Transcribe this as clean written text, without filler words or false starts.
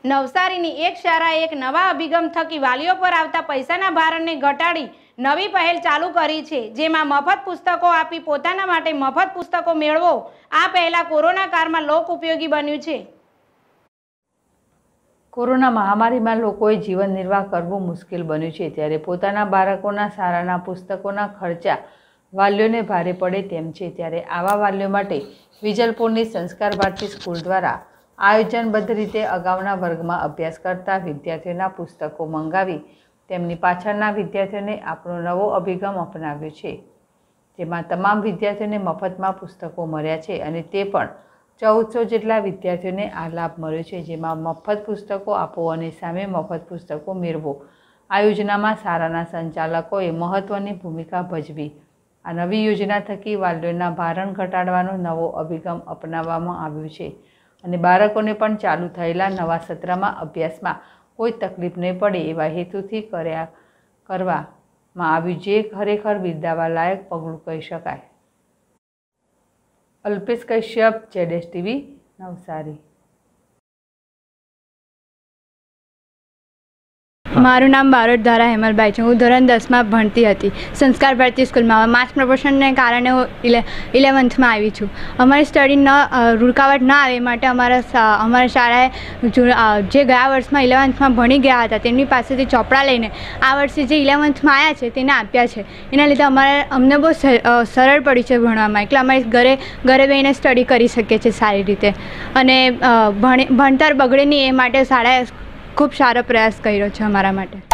નવસારીની એક શાળાએ એક નવા અભિગમ થકી વાલીઓ પર આવતા પૈસાના ભારણને ઘટાડી નવી પહેલ ચાલુ કરી છે, જેમાં મફત પુસ્તકો આપી પોતાના માટે મફત પુસ્તકો મેળવો આ પહેલા કોરોના કાળમાં લોક ઉપયોગી બન્યું છે। કોરોના મહામારીમાં લોકોએ જીવન નિર્વાહ કરવું મુશ્કેલ બન્યું છે, ત્યારે પોતાના બાળકોના શાળાના પુસ્તકોના ખર્ચા વાલીઓને ભારે પડે તેમ છે। ત્યારે આવા વાલીઓ માટે વિજલપુરની સંસ્કાર ભારતી સ્કૂલ દ્વારા આયોજનબદ્ધ રીતે અગાઉના વર્ગમાં અભ્યાસ કરતા વિદ્યાર્થીઓના પુસ્તકો મંગાવી તેમની પાછળના વિદ્યાર્થીઓને આપણો નવો અભિગમ અપનાવ્યો છે, જેમાં તમામ વિદ્યાર્થીઓને મફતમાં પુસ્તકો મળ્યા છે અને તે પણ 1400 જેટલા વિદ્યાર્થીઓને આ લાભ મળ્યો છે, જેમાં મફત પુસ્તકો આપો અને સામે મફત પુસ્તકો મેળવો આ યોજનામાં શાળાના સંચાલકોએ મહત્વની ભૂમિકા ભજવી। આ નવી યોજના થકી વાલીઓના ભારણ ઘટાડવાનો નવો અભિગમ અપનાવવામાં આવ્યો છે અને બાળકોને પણ ચાલુ થયેલા નવા સત્રમાં અભ્યાસમાં કોઈ તકલીફ નહીં પડે એવા હેતુથી કરવામાં આવ્યું, જે ખરેખર બિરદાવવા લાયક પગલું કહી શકાય। અલ્પેશ કશ્યપ, ZSTV, નવસારી। મારું નામ બારોટ ધારા હેમલભાઈ છે। હું ધોરણ 10માં ભણતી હતી સંસ્કાર ભારતી સ્કૂલમાં। માસ પ્રમોશનને કારણે હું 11th આવી છું। અમારી સ્ટડી રૂકાવટ ન આવે માટે અમારી શાળાએ જે ગયા વર્ષમાં 11thમાં ભણી ગયા હતા તેમની પાસેથી ચોપડા લઈને આ વર્ષે જે 11thમાં આવ્યા છે તેને આપ્યા છે। એના લીધે અમને બહુ સરળ પડી છે ભણવામાં, એટલે અમારી ઘરે બેસીને સ્ટડી કરી શકીએ છીએ સારી રીતે અને ભણતર બગડે નહીં એ માટે શાળાએ ખૂબ સારો પ્રયાસ કર્યો છે અમારા માટે।